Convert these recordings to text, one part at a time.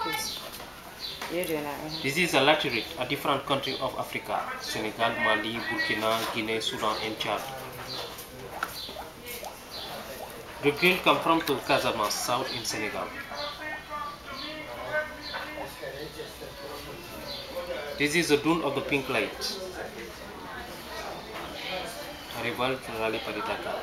This is a laterite, a different country of Africa: Senegal, Mali, Burkina, Guinea, Sudan, and Chad. The grill come from to Casamance, south in Senegal. This is the dune of the pink light. Rival Rally Paritaka.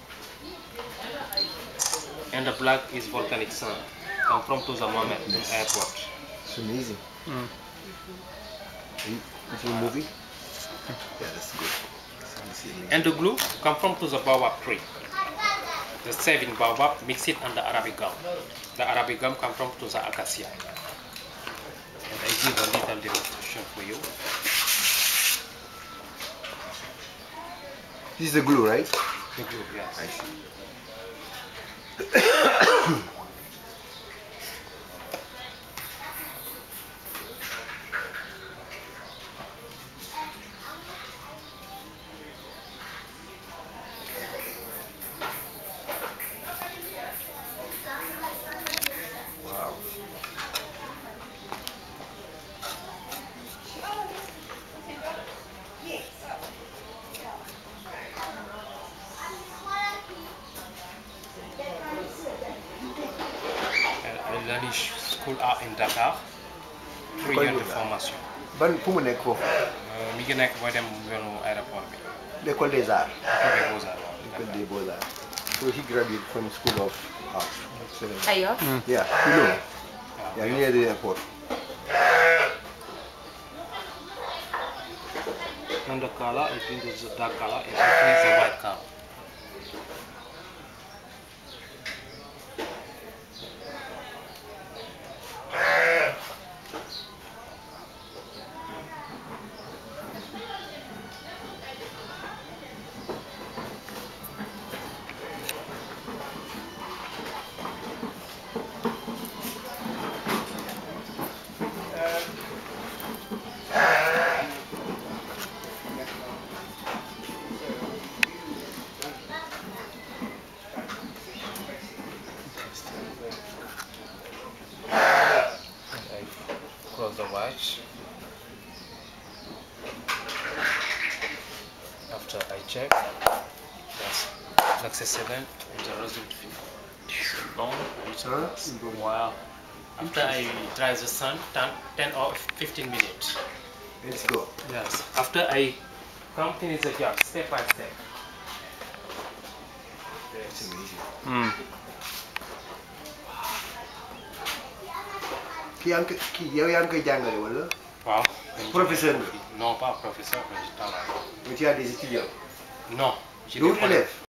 And the black is volcanic sand. Come from to the Mohammed airport. It's amazing. It's a movie? Yeah, that's good. And the glue come from to the baobab tree. The saving baobab mix it and the Arabic gum. The Arabic gum come from to the acacia. And I give a little demonstration for you. This is the glue, right? The glue, yes. I see. Wow. I learned school art in Dakar. 3 years de formation. Ban fu mu nekk foofu? Mi ngi nekk booy dem yoonu aéroport bi. L'école des arts. École des Beaux-Arts. L'école des beaux-arts. So he graduated from School of Art. Ayo. Yeah, you know. Yeah, near the airport. And the color, I think it's a dark color, and I think it's a white color. Close the watch. After I check, yes, accessible and the result long. Wow. After I dry the sun, 10 or 15 minutes. Let's go. Yes. After I come finish the job, step by step. That's amazing. Kii yow yaa ngi koy jàngale wala? Wow. Professeur nga? Non, pas professeur, mais je travaille. Mais tu as des étudiants? Non. J'ai D'autres élèves?